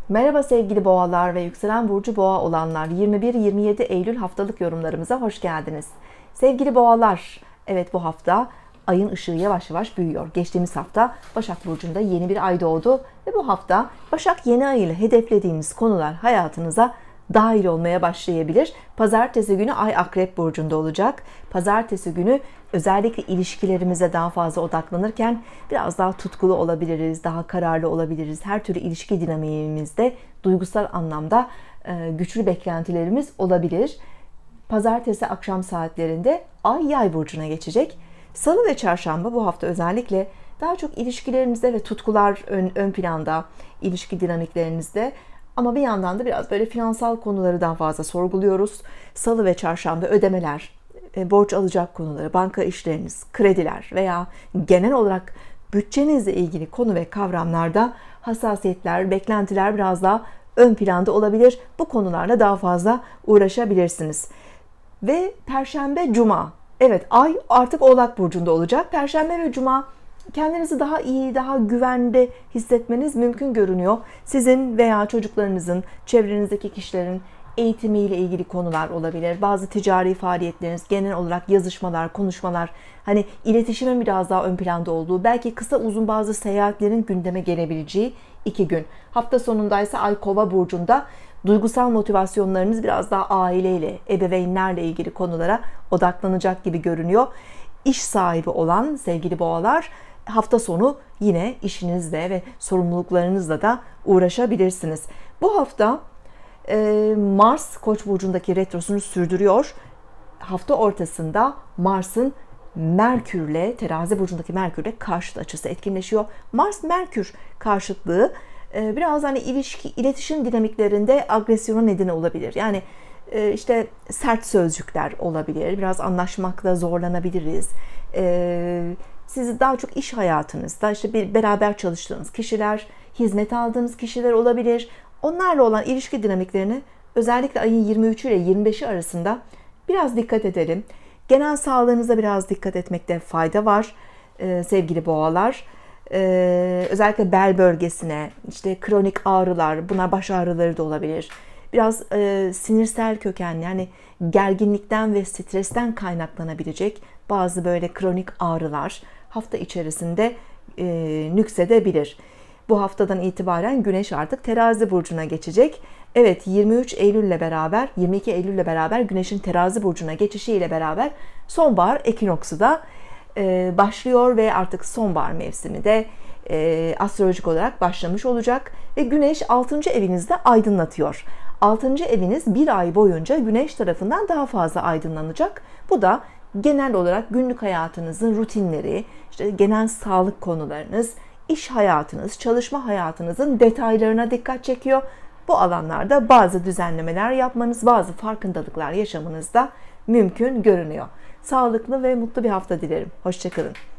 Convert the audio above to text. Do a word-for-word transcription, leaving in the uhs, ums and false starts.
Merhaba sevgili boğalar ve yükselen burcu boğa olanlar, yirmi bir yirmi yedi Eylül haftalık yorumlarımıza hoş geldiniz. Sevgili boğalar, evet bu hafta ayın ışığı yavaş yavaş büyüyor. Geçtiğimiz hafta Başak Burcu'nda yeni bir ay doğdu ve bu hafta Başak yeni ay ile hedeflediğiniz konular hayatınıza dahil olmaya başlayabilir. Pazartesi günü ay Akrep Burcu'nda olacak. Pazartesi günü özellikle ilişkilerimize daha fazla odaklanırken biraz daha tutkulu olabiliriz, daha kararlı olabiliriz. Her türlü ilişki dinamiğimizde duygusal anlamda güçlü beklentilerimiz olabilir. Pazartesi akşam saatlerinde ay Yay burcuna geçecek. Salı ve çarşamba bu hafta özellikle daha çok ilişkilerinizde ve tutkular ön, ön planda, ilişki dinamiklerinizde. Ama bir yandan da biraz böyle finansal konuları daha fazla sorguluyoruz. Salı ve çarşamba ödemeler, borç alacak konuları, banka işleriniz, krediler veya genel olarak bütçenizle ilgili konu ve kavramlarda hassasiyetler, beklentiler biraz daha ön planda olabilir. Bu konularla daha fazla uğraşabilirsiniz. Ve Perşembe, Cuma. Evet, ay artık Oğlak Burcu'nda olacak. Perşembe ve Cuma kendinizi daha iyi, daha güvende hissetmeniz mümkün görünüyor. Sizin veya çocuklarınızın, çevrenizdeki kişilerin eğitimiyle ilgili konular olabilir. Bazı ticari faaliyetleriniz, genel olarak yazışmalar, konuşmalar, hani iletişimin biraz daha ön planda olduğu, belki kısa uzun bazı seyahatlerin gündeme gelebileceği iki gün. Hafta sonundaysa ay Kova Burcu'nda. Duygusal motivasyonlarınız biraz daha aileyle, ebeveynlerle ilgili konulara odaklanacak gibi görünüyor. İş sahibi olan sevgili boğalar, hafta sonu yine işinizle ve sorumluluklarınızla da uğraşabilirsiniz. Bu hafta Mars Koç burcundaki retrosunu sürdürüyor. Hafta ortasında Mars'ın Merkür'le, Terazi burcundaki Merkür'le karşıt açısı etkinleşiyor. Mars Merkür karşıtlığı biraz hani ilişki, iletişim dinamiklerinde agresyona neden olabilir. Yani işte sert sözcükler olabilir. Biraz anlaşmakta zorlanabiliriz. Sizi daha çok iş hayatınızda, işte bir beraber çalıştığınız kişiler, hizmet aldığınız kişiler olabilir. Onlarla olan ilişki dinamiklerini özellikle ayın yirmi üçü ile yirmi beşi arasında biraz dikkat edelim. Genel sağlığınıza biraz dikkat etmekte fayda var sevgili boğalar. Ee, özellikle bel bölgesine, işte kronik ağrılar, bunlar baş ağrıları da olabilir. Biraz e, sinirsel kökenli, yani gerginlikten ve stresten kaynaklanabilecek bazı böyle kronik ağrılar hafta içerisinde e, nüksedebilir. Bu haftadan itibaren Güneş artık Terazi burcuna geçecek. Evet, yirmi üç Eylül ile beraber, yirmi iki Eylül ile beraber Güneş'in Terazi burcuna geçişiyle beraber sonbahar ekinoksu da başlıyor ve artık sonbahar mevsimi de e, astrolojik olarak başlamış olacak ve Güneş altıncı evinizde aydınlatıyor. altıncı eviniz bir ay boyunca Güneş tarafından daha fazla aydınlanacak. Bu da genel olarak günlük hayatınızın rutinleri, işte genel sağlık konularınız, iş hayatınız, çalışma hayatınızın detaylarına dikkat çekiyor. Bu alanlarda bazı düzenlemeler yapmanız, bazı farkındalıklar yaşamanız da mümkün görünüyor. Sağlıklı ve mutlu bir hafta dilerim. Hoşça kalın.